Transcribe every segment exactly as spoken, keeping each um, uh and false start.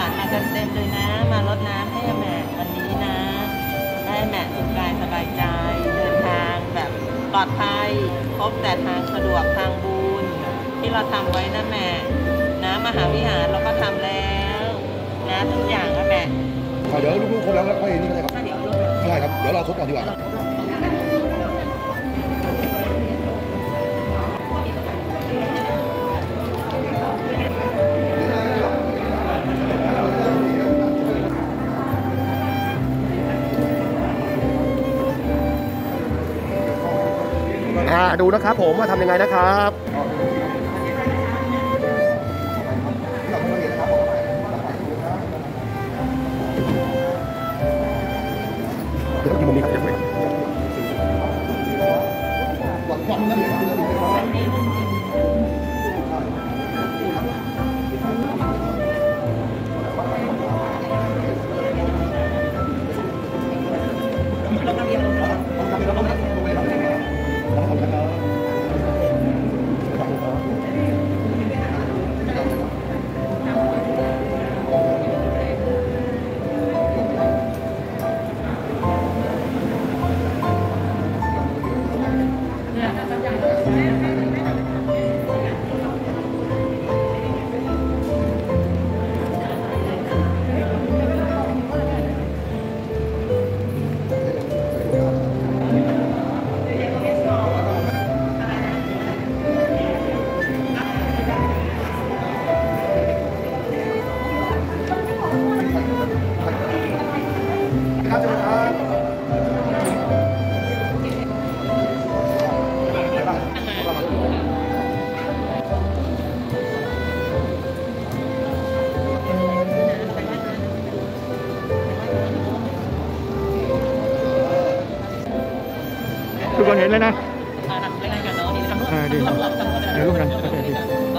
มากันเต็มเลยนะมารดน้ำให้แม่วันนี้นะได้แม่สุขกายสบายใจเดินทางแบบปลอดภัยพบแต่ทางสะดวกทางบุญที่เราทำไว้นะแม่นะมหาวิหารเราก็ทำแล้วนะทุกอย่างนะแม่เดี๋ยวลูกๆครบแล้วค่อยนี่ก็ได้ครับใช่ครับเดี๋ยวเราครบก่อนดีกว่าดูนะครับผมว่าทำยังไงนะครับเดี๋ยวมันมีอะไรไหมวันนั้นทุกคนเห็นเลยนะอ่าดีเดี๋ยวรูปกันโอเคดี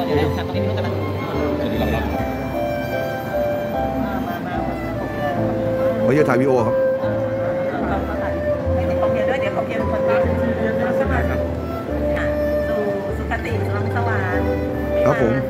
ไม่ใช่ถ่ายวีดีโอครับขอเพียรด้วยเดี๋ยวขอเพียรคนที่สมัครสู่สุคติสวรรค์สวรรค์ครับผม